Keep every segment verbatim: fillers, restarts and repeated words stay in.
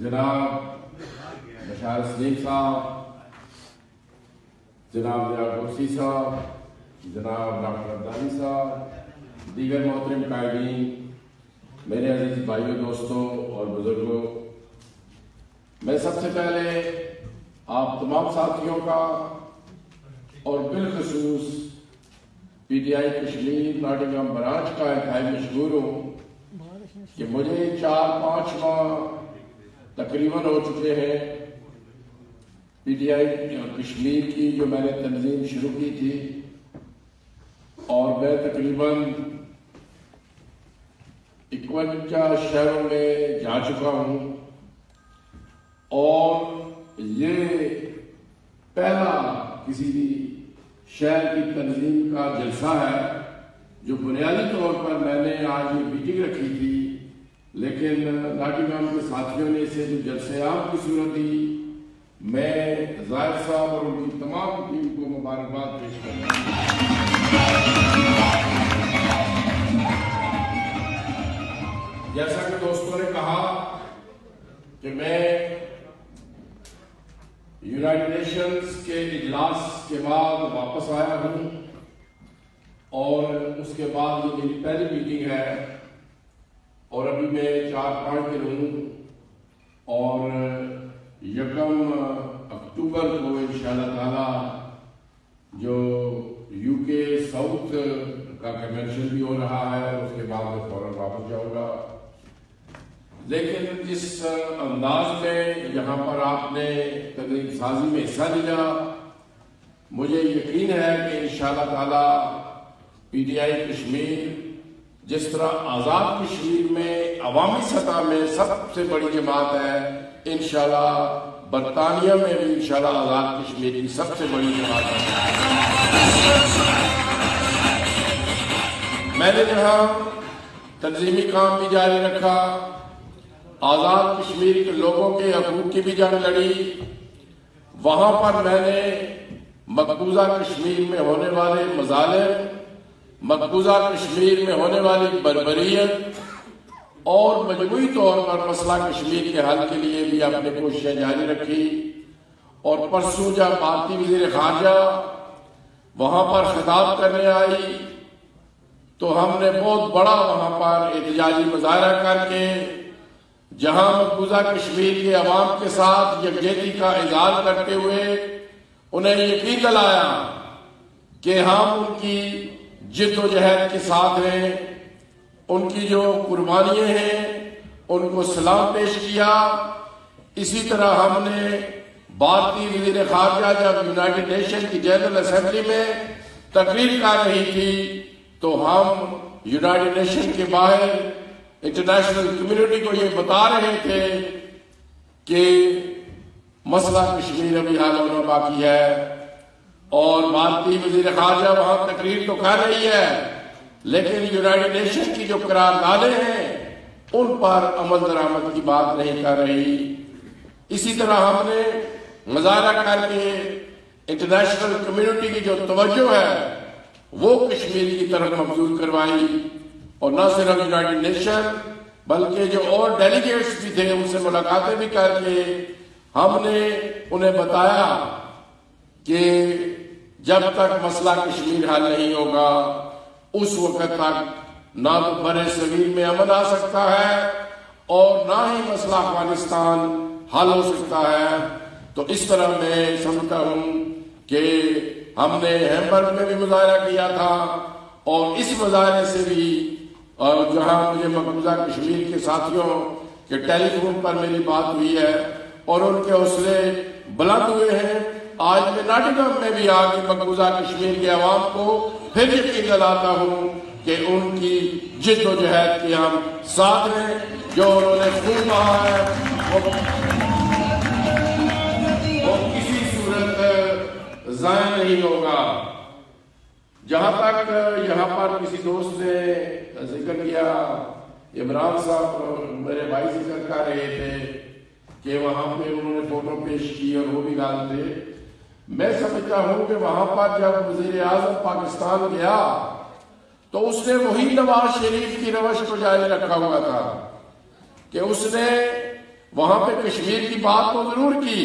جناب بشار سلیم صاحب، جناب ضیاء قرشی صاحب، جناب ڈاکٹر عبدانی صاحب، دیگر محترم قائدین، میرے عزیز بھائیوں، دوستوں اور بزرگوں، میں سب سے پہلے آپ تمام ساتھیوں کا اور بالخصوص P T I Kashmir Nottingham branch کا انتہائی مشکور ہوں کہ مجھے چار پانچ ماہ تقریباً ہو چکے ہیں پی ٹی آئی کشمیر کی جو میں نے تنظیم شروع کی تھی، اور میں تقریباً اکوچا شہروں میں جا چکا ہوں، اور یہ پہلا کسی بھی شہر کی تنظیم کا جلسہ ہے جو بنیادی طور پر میں نے آج یہ میٹنگ رکھی تھی، لیکن ناٹنگھم کے ساتھیوں نے اسے جو جلسے عام کی صورت دی، میں ظاہر صاحب اور ان کی تمام ٹیم کو مبارکباد پیش کرتا ہوں۔ جیسا کہ دوستوں نے کہا کہ میں یونائٹڈ نیشنز کے اجلاس کے بعد واپس آیا ہوں، اور اس کے بعد یہ میری پہلی میٹنگ ہے، اور ابھی میں چار پانچ دن ہوں، اور یکم اکتوبر کو انشاءاللہ تعالی جو یو کے ساؤتھ کا کنونشن بھی ہو رہا ہے، اور اس کے بعد میں فوراً واپس جاؤں گا۔ لیکن اس انداز میں یہاں پر آپ نے تقریب سازی میں حصہ لیا، مجھے یقین ہے کہ انشاءاللہ تعالی پی ٹی آئی کشمیر جس طرح آزاد کشمیر میں عوامی سطح میں سب سے بڑی جماعت ہے، انشاءاللہ برطانیہ میں بھی انشاءاللہ آزاد کشمیر کی سب سے بڑی جماعت ہے۔ میں نے جہاں تنظیمی کام بھی جاری رکھا، آزاد کشمیر کے لوگوں کے حقوق کی بھی جنگ لڑی، وہاں پر میں نے مقبوضہ کشمیر میں ہونے والے مظالم، مقبوضہ کشمیر میں ہونے والی بربریت اور مجموعی طور پر مسئلہ کشمیر کے حل کے لیے بھی اپنی کوششیں جاری رکھی، اور پرسوں جب بھارتی وزیر خارجہ وہاں پر خطاب کرنے آئی تو ہم نے بہت بڑا وہاں پر احتجاجی مظاہرہ کر کے جہاں مقبوضہ کشمیر کے عوام کے ساتھ یکجہتی کا اظہار کرتے ہوئے انہیں یقین دلایا کہ ہم ان کی جد و جہد کے ساتھ ہیں، ان کی جو قربانیاں ہیں ان کو سلام پیش کیا۔ اسی طرح ہم نے بھارتی وزیر خارجہ جب یونائٹڈ نیشن کی جنرل اسمبلی میں تقریر کر رہی تھی تو ہم یونائٹڈ نیشن کے باہر انٹرنیشنل کمیونٹی کو یہ بتا رہے تھے کہ مسئلہ کشمیر ابھی حل ہونا باقی ہے، اور بھارتی وزیر خارجہ وہاں تقریر تو کر رہی ہے لیکن یونائٹڈ نیشن کی جو قراردادیں ہیں ان پر عمل درآمد کی بات نہیں کر رہی۔ اسی طرح ہم نے مظاہرہ کر کے انٹرنیشنل کمیونٹی کی جو توجہ ہے وہ کشمیر کی طرف مبذول کروائی، اور نہ صرف یونائٹڈ نیشن بلکہ جو اور ڈیلیگیٹس بھی تھے ان سے ملاقاتیں بھی کر کے ہم نے انہیں بتایا کہ جب تک مسئلہ کشمیر حل نہیں ہوگا اس وقت تک نہ تو برِ صغیر میں امن آ سکتا ہے اور نہ ہی مسئلہ افغانستان حل ہو سکتا ہے۔ تو اس طرح میں سمجھتا ہوں کہ ہم نے ہیمبرگ میں بھی مظاہرہ کیا تھا، اور اس مظاہرے سے بھی جہاں مجھے مقبوضہ کشمیر کے ساتھیوں کے ٹیلی فون پر میری بات ہوئی ہے اور ان کے حوصلے بلند ہوئے ہیں، آج میں ناٹنگھم میں بھی آ کے مقبوضہ کشمیر کے عوام کو پھر یقین دلاتا ہوں کہ ان کی جد و جہد کے ہم ساتھ ہیں، جو انہوں نے خون بہا ہے وہ کسی صورت ضائع نہیں ہوگا۔ جہاں تک یہاں پر کسی دوست نے ذکر کیا، عمران صاحب میرے بھائی ذکر کر رہے تھے کہ وہاں پہ انہوں نے فوٹو پیش کی اور وہ بھی گال تھے، میں سمجھتا ہوں کہ وہاں پر جب وزیر اعظم پاکستان گیا تو اس نے وہی نواز شریف کی روش کو جاری رکھا ہوا تھا کہ اس نے وہاں پہ کشمیر کی بات تو ضرور کی،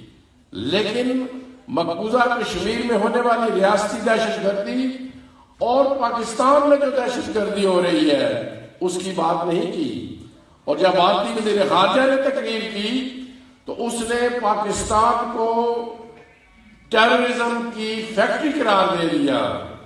لیکن مقبوضہ کشمیر میں ہونے والی ریاستی دہشت گردی اور پاکستان میں جو دہشت گردی ہو رہی ہے اس کی بات نہیں کی۔ اور جب بھارتی وزیر خارجہ نے تقریر کی تو اس نے پاکستان کو ٹیررزم کی فیکٹری قرار دے دیا۔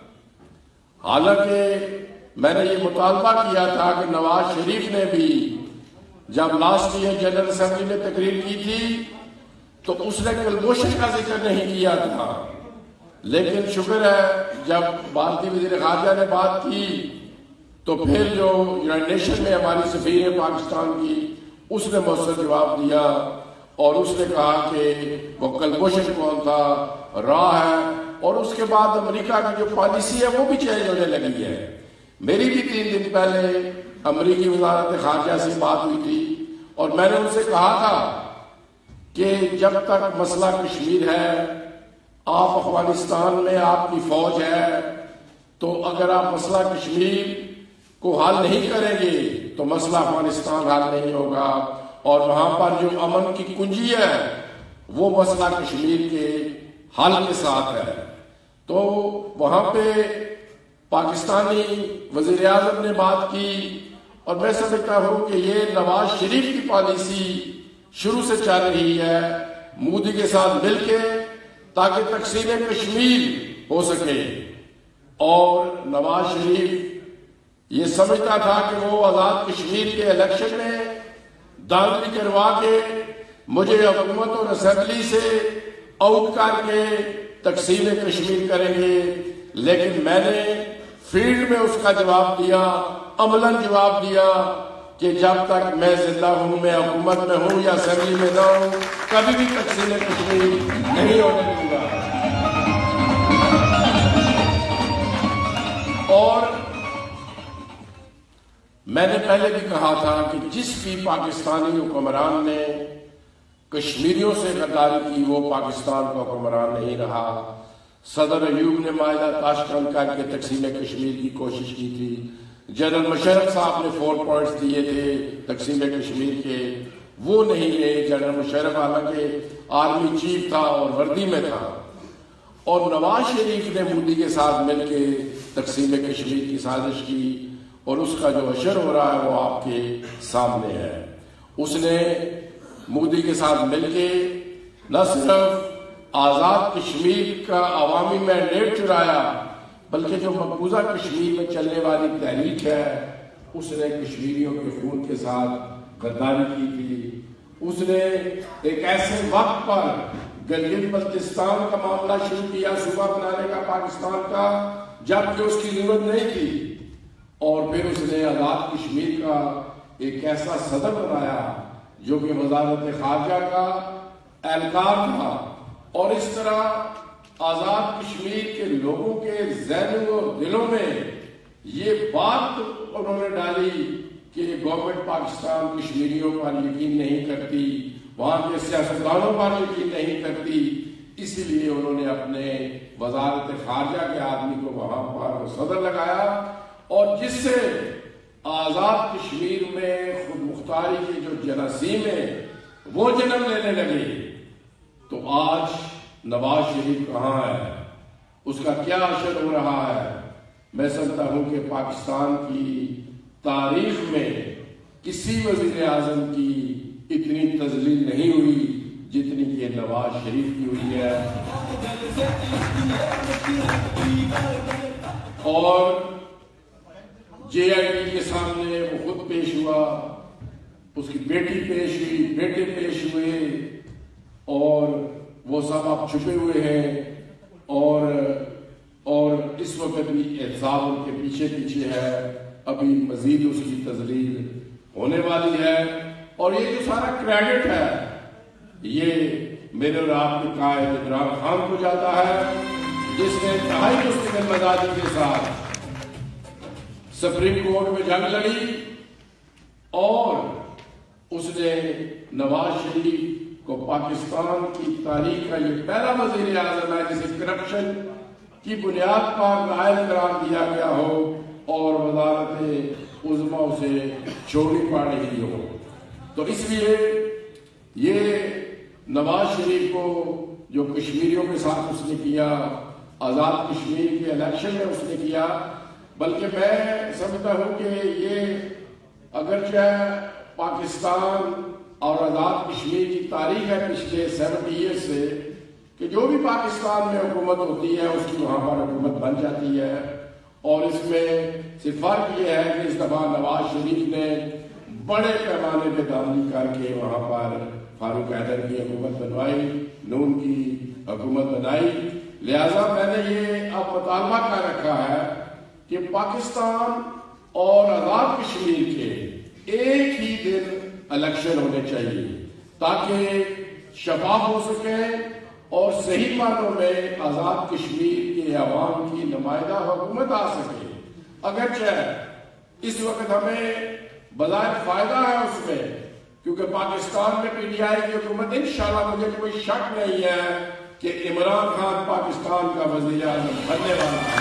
حالانکہ میں نے یہ مطالبہ کیا تھا کہ نواز شریف نے بھی جب لاسٹ ایئر جنرل اسمبلی میں تقریر کی تھی تو اس نے کلبوشن کا ذکر نہیں کیا تھا، لیکن شکر ہے جب بھارتی وزیر خارجہ نے بات کی تو پھر جو یونائیٹڈ نیشن میں ہماری سفیر ہے پاکستان کی، اس نے مؤثر جواب دیا اور اس نے کہا کہ وہ کلبوشن کون تھا، را ہے، اور اس کے بعد امریکہ کی جو پالیسی ہے وہ بھی چینج ہونے لگی ہے۔ میری بھی تین دن پہلے امریکی وزارت خارجہ سے بات ہوئی تھی اور میں نے ان سے کہا تھا کہ جب تک مسئلہ کشمیر ہے، آپ افغانستان میں آپ کی فوج ہے، تو اگر آپ مسئلہ کشمیر کو حل نہیں کریں گے تو مسئلہ افغانستان حل نہیں ہوگا، اور وہاں پر جو امن کی کنجی ہے وہ مسئلہ کشمیر کے حل کے ساتھ ہے۔ تو وہاں پہ پاکستانی وزیر اعظم نے بات کی اور میں سمجھتا ہوں کہ یہ نواز شریف کی پالیسی شروع سے چل رہی ہے مودی کے ساتھ مل کے، تاکہ تقسیم کشمیر ہو سکے۔ اور نواز شریف یہ سمجھتا تھا کہ وہ آزاد کشمیر کے الیکشن میں دھاندلی کروا کے مجھے حکومت اور اسمبلی سے آؤٹ کر کے تقسیم کشمیر کریں گے، لیکن میں نے فیلڈ میں اس کا جواب دیا، عملاً جواب دیا کہ جب تک میں زندہ ہوں، میں حکومت میں ہوں یا اسمبلی میں نہ ہوں، کبھی بھی تقسیم کشمیر نہیں ہونے دوں گا۔ اور میں نے پہلے بھی کہا تھا کہ جس بھی پاکستانی حکمران نے کشمیریوں سے غداری کی وہ پاکستان کا حکمران نہیں رہا۔ صدر ایوب نے معاہدہ تاشکند کر کے تقسیم کشمیر کی کوشش کی تھی، جنرل مشرف صاحب نے فور پوائنٹس دیے تھے تقسیم کشمیر کے، وہ نہیں لے۔ جنرل مشرف حالانکہ آرمی چیف تھا اور وردی میں تھا، اور نواز شریف نے مودی کے ساتھ مل کے تقسیم کشمیر کی سازش کی، اور اس کا جو اشر ہو رہا ہے وہ آپ کے سامنے ہے۔ اس نے مودی کے ساتھ مل کے نہ صرف آزاد کشمیر کا عوامی مینڈیٹ چرایا، بلکہ جو مقبوضہ کشمیر میں چلنے والی تحریک ہے اس نے کشمیریوں کے خون کے ساتھ غداری کی تھی۔ اس نے ایک ایسے وقت پر گلگت بلتستان کا معاملہ شروع کیا صوبہ بنانے کا پاکستان کا جبکہ اس کی ضرورت نہیں تھی، اور پھر اس نے آزاد کشمیر کا ایک ایسا صدر بنایا جو کہ وزارت خارجہ کا اہلکار تھا، اور اس طرح آزاد کشمیر کے لوگوں کے ذہنوں اور دلوں میں یہ بات انہوں نے ڈالی کہ گورنمنٹ پاکستان کشمیریوں پر یقین نہیں کرتی، وہاں کے سیاستدانوں پر یقین نہیں کرتی، اسی لیے انہوں نے اپنے وزارت خارجہ کے آدمی کو وہاں پر صدر لگایا، اور جس سے آزاد کشمیر میں خود مختاری کی جو جراثیم ہیں وہ جنم لینے لگے۔ تو آج نواز شریف کہاں ہے، اس کا کیا اثر ہو رہا ہے؟ میں سمجھتا ہوں کہ پاکستان کی تاریخ میں کسی وزیر اعظم کی اتنی تذلیل نہیں ہوئی جتنی کہ نواز شریف کی ہوئی ہے۔ اور جے آئی ٹی کے سامنے وہ خود پیش ہوا، اس کی بیٹی پیش ہوئی، بیٹے پیش ہوئے، اور وہ سب اب چھپے ہوئے ہیں، اور اور اس وقت بھی احتساب ان کے پیچھے پیچھے ہے، ابھی مزید اس کی تذلیل ہونے والی ہے۔ اور یہ جو سارا کریڈٹ ہے یہ میرے اور آپ کے قائد عمران خان کو جاتا ہے، جس نے انتہائی مستقل مزاجی کے ساتھ سپریم کورٹ میں جنگ لڑی، اور اس نے نواز شریف کو پاکستان کی تاریخ کا یہ پہلا وزیر اعظم ہے جسے کرپشن کی بنیاد پر نائل قرار دیا گیا ہو اور وزارت عظمیٰ سے چھوڑی پڑ رہی ہو۔ تو اس لیے یہ نواز شریف کو جو کشمیریوں کے ساتھ اس نے کیا، آزاد کشمیر کے الیکشن میں اس نے کیا، بلکہ میں سمجھتا ہوں کہ یہ اگرچہ پاکستان اور آزاد کشمیر کی تاریخ ہے پچھلے سیونٹی ایئر سے کہ جو بھی پاکستان میں حکومت ہوتی ہے اس کی وہاں پر حکومت بن جاتی ہے، اور اس میں صرف فرق یہ ہے کہ اس دفعہ نواز شریف نے بڑے پیمانے پہ دامنی کر کے وہاں پر فاروق حیدر کی حکومت بنوائی، نون کی حکومت بنائی۔ لہذا میں نے یہ اب مطالبہ کر رکھا ہے کہ پاکستان اور آزاد کشمیر کے ایک ہی دن الیکشن ہونے چاہیے تاکہ شفاف ہو سکے اور صحیح معنوں میں آزاد کشمیر کے عوام کی نمائندہ حکومت آ سکے۔ اگرچہ اس وقت ہمیں بظاہر فائدہ ہے اس میں، کیونکہ پاکستان میں پی ٹی آئی کی حکومت انشاءاللہ مجھے کوئی شک نہیں ہے کہ عمران خان پاکستان کا وزیر اعظم بننے والا ہے،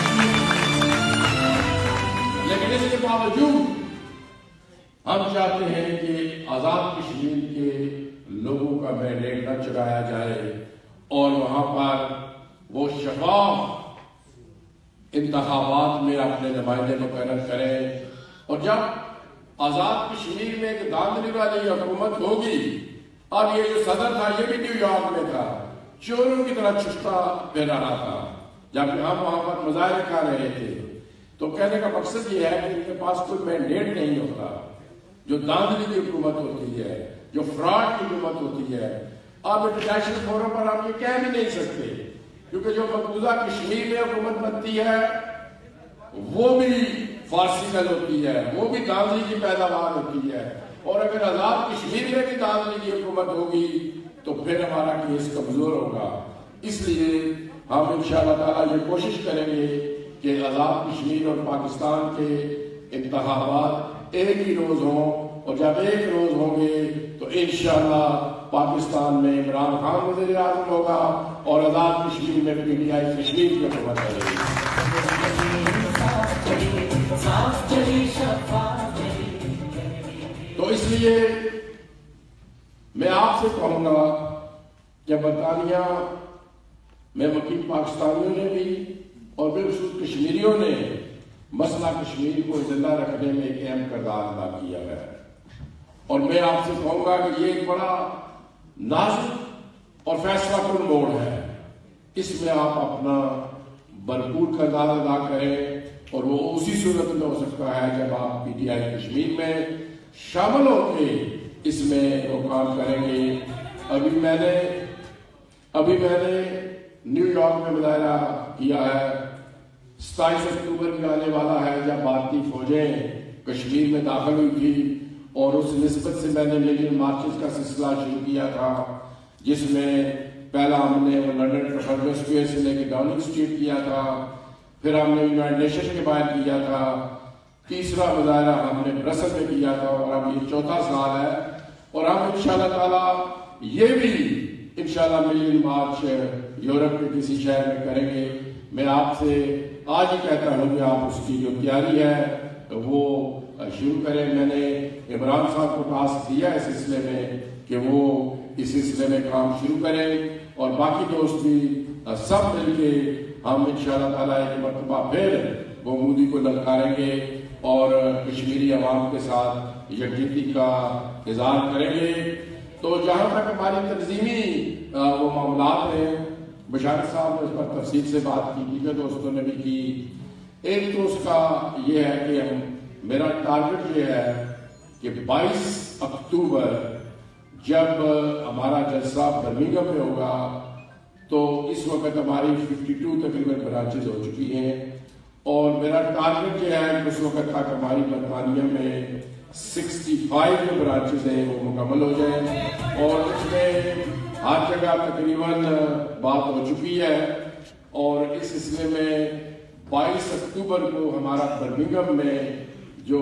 لیکن اس کے باوجود ہم چاہتے ہیں کہ آزاد کشمیر کے لوگوں کا مینڈیٹ نہ چرایا جائے اور وہاں پر وہ شفاف انتخابات میں اپنے نمائندے مقرر کریں، اور جب آزاد کشمیر میں ایک داندلی والی حکومت ہوگی، اب یہ جو صدر تھا یہ بھی نیو یارک میں تھا، چوروں کی طرح چھٹا پھر رہا تھا، جب ہم وہاں پر مظاہرے کر رہے تھے تو کہنے کا مقصد یہ ہے کہ ان کے پاس کوئی مینڈیٹ نہیں ہوتا۔ جو داندلی کی حکومت ہوتی ہے، جو فراڈ کی حکومت ہوتی ہے، اب انٹرنیشنل فورم پر ہم یہ کہہ بھی نہیں سکتے، کیونکہ جو مقبوضہ کشمیر میں حکومت بنتی ہے وہ بھی فارسیکل ہوتی ہے، وہ بھی داندلی کی پیداوار ہوتی ہے، اور اگر آزاد کشمیر میں بھی داندلی کی حکومت ہوگی تو پھر ہمارا کیس کمزور ہوگا۔ اس لیے ہم انشاءاللہ تعالیٰ یہ کوشش کریں گے کہ آزاد کشمیر اور پاکستان کے انتخابات ایک ہی روز ہوں، اور جب ایک روز ہوں گے تو انشاءاللہ پاکستان میں عمران خان وزیر اعظم ہوگا اور آزاد کشمیر میں پی ٹی آئی کشمیر کی حکومت کرے گی۔ تو اس لیے میں آپ سے کہوں گا کہ برطانیہ میں مقیم پاکستانیوں نے بھی اور بالخصوص کشمیریوں نے مسئلہ کشمیر کو زندہ رکھنے میں ایک اہم کردار ادا کیا ہے، اور میں آپ سے کہوں گا کہ یہ ایک بڑا نازک اور فیصلہ کن موڑ ہے، اس میں آپ اپنا بھرپور کردار ادا کریں، اور وہ اسی صورت میں ہو سکتا ہے جب آپ پی ٹی آئی کشمیر میں شامل ہو کے اس میں وہ کام کریں گے۔ ابھی میں نے ابھی میں نے نیو یارک میں مظاہرہ کیا ہے، ستائیس اکتوبر میں آنے والا ہے جب بھارتی فوجیں کشمیر میں داخل ہوئی تھی، اور اس نسبت سے میں نے ملین مارچز کا سلسلہ شروع کیا تھا، جس میں پہلا ہم نے وہ لنڈن ٹرافلگر اسکوائر سے لے کے ڈاؤننگ اسٹریٹ کیا تھا، پھر ہم نے یونائٹڈ نیشن کے باہر کیا تھا، تیسرا مظاہرہ ہم نے برسل میں کیا تھا، اور اب یہ چوتھا سال ہے، اور ہم انشاءاللہ تعالی یہ بھی انشاءاللہ ملین مارچ یورپ کے کسی شہر میں کریں گے۔ میں آپ سے آج ہی کہتا ہوں کہ آپ اس کی جو تیاری ہے وہ شروع کریں۔ میں نے عمران صاحب کو ٹاسک دیا ہے اس سلسلے میں کہ وہ اس سلسلے میں کام شروع کریں، اور باقی دوست بھی سب مل کے ہم انشاءاللہ تعالیٰ ایک مرتبہ پھر وہ مودی کو للکاریں گے اور کشمیری عوام کے ساتھ یکجہتی کا اظہار کریں گے۔ تو جہاں تک ہماری تنظیمی وہ معاملات ہیں، بشارت صاحب نے اس پر تفصیل سے بات کی، دیگر دوستوں نے بھی کی۔ ایک تو اس کا یہ ہے کہ ہم میرا ٹارگٹ یہ ہے کہ بائیس اکتوبر جب ہمارا جلسہ برمنگھم میں ہوگا تو اس وقت ہماری ففٹی ٹو تقریباً برانچز ہو چکی ہیں، اور میرا ٹارگٹ یہ ہے کہ اس وقت تک ہماری برطانیہ میں سکسٹی فائیو جو برانچز ہیں وہ مکمل ہو جائیں، اور اس میں ہر جگہ تقریباً بات ہو چکی ہے، اور اس سلسلے میں بائیس اکتوبر کو ہمارا برمنگھم میں جو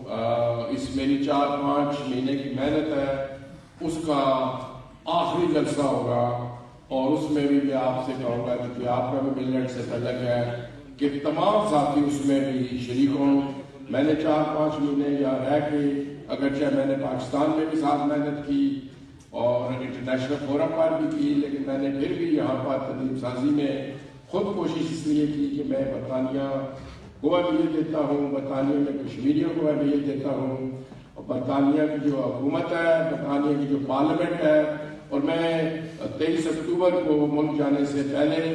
اس میری چار پانچ مہینے کی محنت ہے اس کا آخری جلسہ ہوگا، اور اس میں بھی میں آپ سے کہوں گا کہ آپ کا بھی ملت سے تعلق ہے کہ تمام ساتھی اس میں بھی شریک ہوں۔ میں نے چار پانچ مہینے یہاں رہ کے، اگرچہ میں نے پاکستان میں بھی ساتھ محنت کی، اور انٹرنیشنل فورم پر بھی کی، لیکن میں نے پھر بھی یہاں پر تنظیم سازی میں خود کوشش اس لیے کی کہ میں برطانیہ کو اہمیت دیتا ہوں، برطانیہ میں کشمیریوں کو اہمیت دیتا ہوں، اور برطانیہ کی جو حکومت ہے، برطانیہ کی جو پارلیمنٹ ہے، اور میں تیئیس اکتوبر کو ملک جانے سے پہلے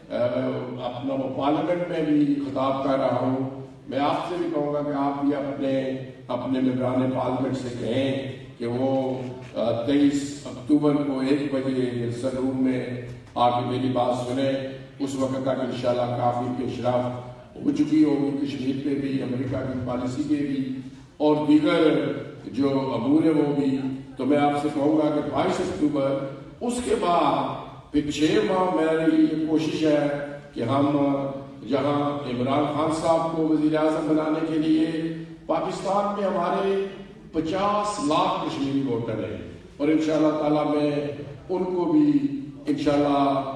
اپنا وہ پارلیمنٹ میں بھی خطاب کر رہا ہوں. میں آپ سے بھی کہوں گا کہ آپ بھی اپنے اپنے ممبران پارلیمنٹ سے کہیں کہ وہ تیئیس اکتوبر کو ایک بجے ورسل روم میں آ کے میری بات سنیں. اس وقت تک انشاءاللہ کافی پیشرفت ہو چکی ہوگی کشمیر پہ بھی، امریکہ کی پالیسی پہ بھی، اور دیگر جو امور ہیں وہ بھی. تو میں آپ سے کہوں گا کہ بائیس اکتوبر اس کے بعد پھر چھ ماہ میری یہ کوشش ہے کہ ہم جہاں عمران خان صاحب کو وزیر اعظم بنانے کے لیے پاکستان میں ہمارے پچاس لاکھ کشمیری ووٹر ہیں، اور انشاءاللہ تعالیٰ میں ان کو بھی انشاءاللہ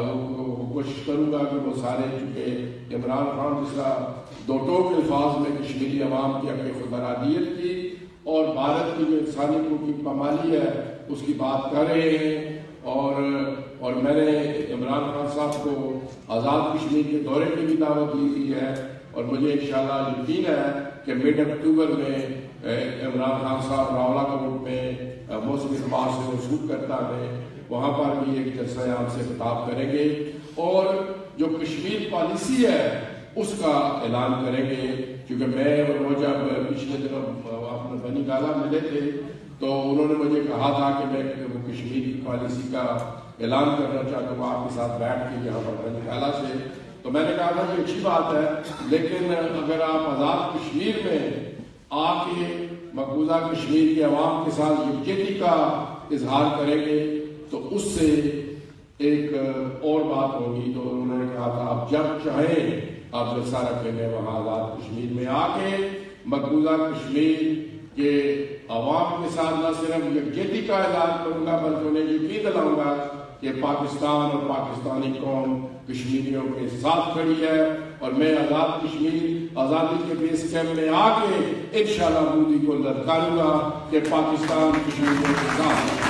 کوشش کروں گا کہ وہ سارے، چونکہ عمران خان جس طرح دو ٹوک الفاظ میں کشمیری عوام کی اپنی خودارادیت کی اور بھارت کی جو انسانی حقوق کی پامالی ہے اس کی بات کر رہے ہیں. اور اور میں نے عمران خان صاحب کو آزاد کشمیر کے دورے کی بھی دعوت دی ہوئی ہے، اور مجھے انشاءاللہ یقین ہے کہ مڈ اکتوبر میں عمران خان صاحب راولہ کوٹ میں موسم اعتبار سے رسوخ کرتا ہے، وہاں پر بھی ایک جلسہ عام سے خطاب کریں گے، اور جو کشمیر پالیسی ہے اس کا اعلان کریں گے. کیونکہ میں اور وہ جب پچھلے دنوں اپنے بنی گالا ملے تھے تو انہوں نے مجھے کہا تھا کہ میں کشمیر کی پالیسی کا اعلان کرنا چاہتا ہوں آپ کے ساتھ بیٹھ کے یہاں پر بنی گالا سے. تو میں نے کہا تھا کہ اچھی بات ہے، لیکن اگر آپ آزاد کشمیر میں آ کے مقبوضہ کشمیر کے عوام کے ساتھ یکجہتی کا اظہار کریں گے تو اس سے ایک اور بات ہوگی. تو انہوں نے کہا تھا آپ جب چاہیں آپ جلسہ رکھیں گے وہاں آزاد کشمیر میں آ کے مقبوضہ کشمیر کے عوام کے ساتھ نہ صرف یکجہتی کا اعلان کروں گا بلکہ انہیں یقین دلاؤں گا کہ پاکستان اور پاکستانی قوم کشمیریوں کے ساتھ کھڑی ہے، اور میں آزاد کشمیر آزادی کے بیس کیمپ میں آ کے انشاءاللہ مودی کو للکاروں گا کہ پاکستان کشمیریوں کے ساتھ ہے.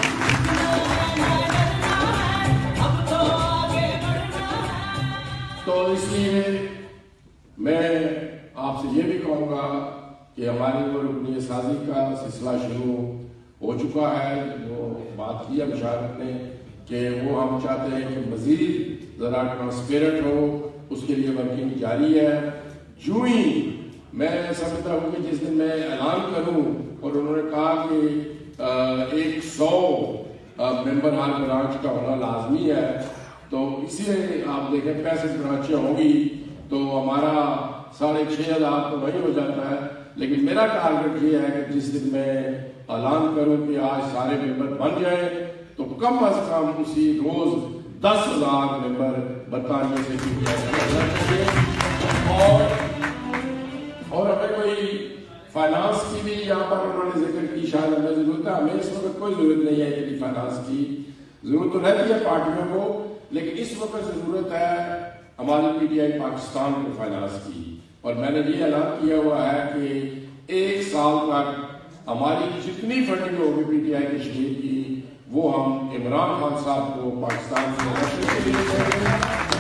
تو اس لیے میں آپ سے یہ بھی کہوں گا کہ ہماری وہ رکنی سازی کا سلسلہ شروع ہو چکا ہے. وہ بات کی مشاورت نے کہ وہ ہم چاہتے ہیں کہ مزید ذرا ٹرانسپیرنٹ ہو، اس کے لیے ورکنگ جاری ہے. جو ہی میں سمجھتا ہوں کہ جس دن میں اعلان کروں، اور انہوں نے کہا کہ ایک سو ممبر ہر برانچ کا ہونا لازمی ہے، تو اسی لیے آپ دیکھیں پینسٹھ برانچیں ہوں گی تو ہمارا ساڑھے چھ ہزار تو وہی ہو جاتا ہے. لیکن میرا ٹارگٹ یہ ہے کہ جس دن میں اعلان کروں کہ آج سارے ممبر بن جائیں تو کم از کم اسی روز دس ہزار ممبر برطانیہ سے بھی چاہیے. اور اور اگر کوئی فائنانس کی بھی یہاں پر انہوں نے ذکر کی، شاید ہمیں ضرورت ہے، ہمیں اس وقت کوئی ضرورت نہیں ہے کہ فائنانس کی ضرورت تو رہتی ہے پارٹیوں کو، لیکن اس وقت ضرورت ہے ہماری پی ٹی آئی پاکستان کو فائنانس کی. اور میں نے یہ اعلان کیا ہوا ہے کہ ایک سال تک ہماری جتنی فنڈنگ ہوگی پی ٹی آئی کشمیر کی وہ ہم عمران خان صاحب کو پاکستان سے کے لیے دیں گے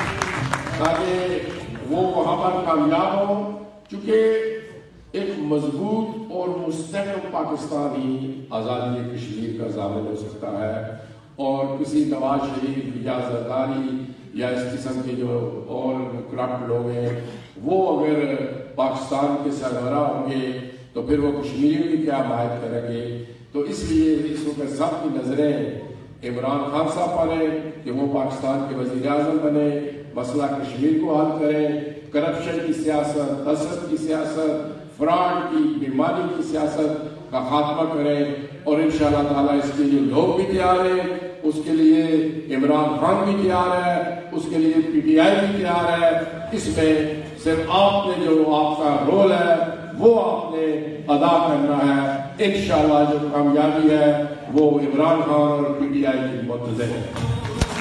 تاکہ وہ وہاں پر کامیاب ہوں. چونکہ ایک مضبوط اور مستحکم پاکستان ہی آزادی کشمیر کا ضامن ہو سکتا ہے، اور کسی نواز شریف یا زرداری یا اس قسم کے جو اور کرپٹ لوگ ہیں وہ اگر پاکستان کے سربراہ ہوں گے تو پھر وہ کشمیریوں کی کیا حمایت کریں گے. تو اس لیے اس وقت سب کی نظریں عمران خان صاحب پر ہیں کہ وہ پاکستان کے وزیر اعظم بنے، مسئلہ کشمیر کو حل کریں، کرپشن کی سیاست، تشدد کی سیاست، فراڈ کی بیماری کی سیاست کا خاتمہ کریں. اور انشاءاللہ تعالیٰ اس کے لیے لوگ بھی تیار ہیں، اس کے لیے عمران خان بھی تیار ہے، اس کے لیے پی ٹی آئی بھی تیار ہے. اس میں صرف آپ نے جو آپ کا رول ہے وہ آپ نے ادا کرنا ہے. انشاءاللہ جو کامیابی ہے وہ عمران خان اور پی ٹی آئی کی منتظر ہے.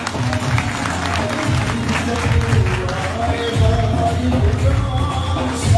Thank you.